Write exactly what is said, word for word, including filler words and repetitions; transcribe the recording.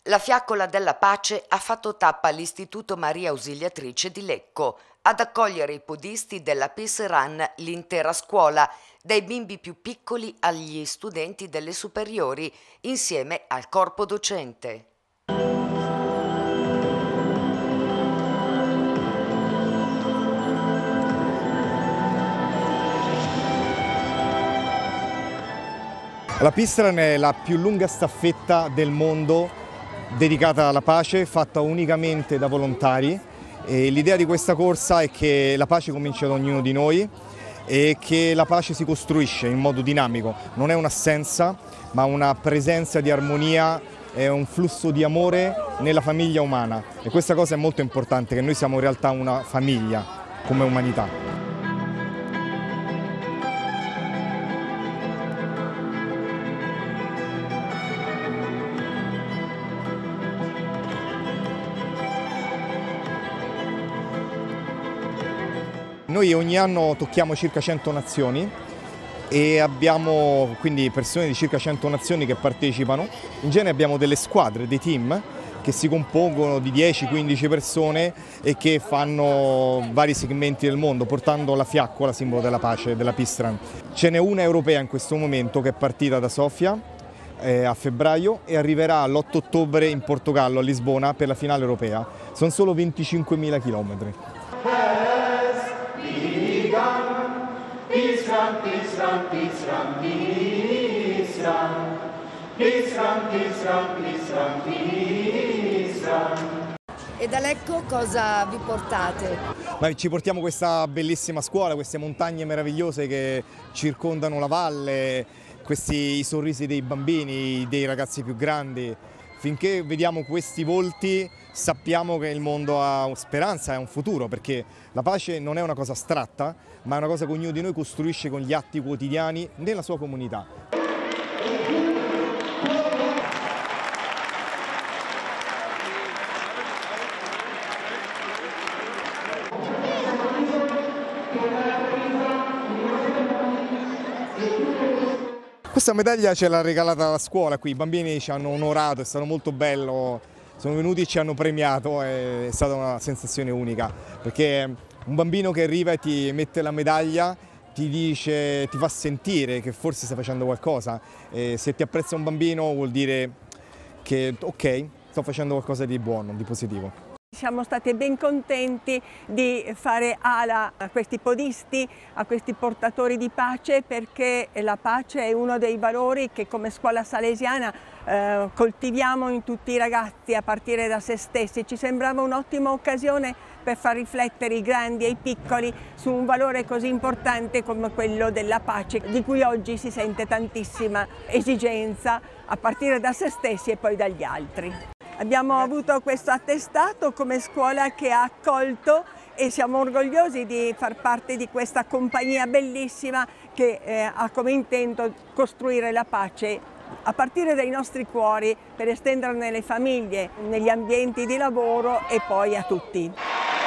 La Fiaccola della Pace ha fatto tappa all'Istituto Maria Ausiliatrice di Lecco ad accogliere i podisti della Peace Run l'intera scuola, dai bimbi più piccoli agli studenti delle superiori, insieme al corpo docente. La Peace Run è la più lunga staffetta del mondo dedicata alla pace, fatta unicamente da volontari. E l'idea di questa corsa è che la pace comincia da ognuno di noi e che la pace si costruisce in modo dinamico, non è un'assenza ma una presenza di armonia, è un flusso di amore nella famiglia umana e questa cosa è molto importante, che noi siamo in realtà una famiglia come umanità. Noi ogni anno tocchiamo circa cento nazioni e abbiamo quindi persone di circa cento nazioni che partecipano. In genere abbiamo delle squadre, dei team che si compongono di dieci quindici persone e che fanno vari segmenti del mondo, portando la fiaccola, simbolo della pace, della Peace Run. Ce n'è una europea in questo momento che è partita da Sofia eh, a febbraio e arriverà l'otto ottobre in Portogallo, a Lisbona, per la finale europea. Sono solo venticinquemila chilometri. Peace Run, Peace Run, Peace Run, Peace Run, Peace Run, Peace Run, Peace Run, Peace Run. E da Lecco cosa vi portate? Ma ci portiamo questa bellissima scuola, queste montagne meravigliose che circondano la valle, questi i sorrisi dei bambini, dei ragazzi più grandi. Finché vediamo questi volti sappiamo che il mondo ha speranza e ha un futuro, perché la pace non è una cosa astratta, ma è una cosa che ognuno di noi costruisce con gli atti quotidiani nella sua comunità. Questa medaglia ce l'ha regalata la scuola qui, i bambini ci hanno onorato, è stato molto bello, sono venuti e ci hanno premiato, è stata una sensazione unica, perché un bambino che arriva e ti mette la medaglia ti dice, ti fa sentire che forse stai facendo qualcosa, e se ti apprezza un bambino vuol dire che ok, sto facendo qualcosa di buono, di positivo. Siamo stati ben contenti di fare ala a questi podisti, a questi portatori di pace, perché la pace è uno dei valori che come scuola salesiana eh, coltiviamo in tutti i ragazzi a partire da se stessi. Ci sembrava un'ottima occasione per far riflettere i grandi e i piccoli su un valore così importante come quello della pace, di cui oggi si sente tantissima esigenza a partire da se stessi e poi dagli altri. Abbiamo avuto questo attestato come scuola che ha accolto e siamo orgogliosi di far parte di questa compagnia bellissima che eh, ha come intento costruire la pace a partire dai nostri cuori per estendere nelle famiglie, negli ambienti di lavoro e poi a tutti.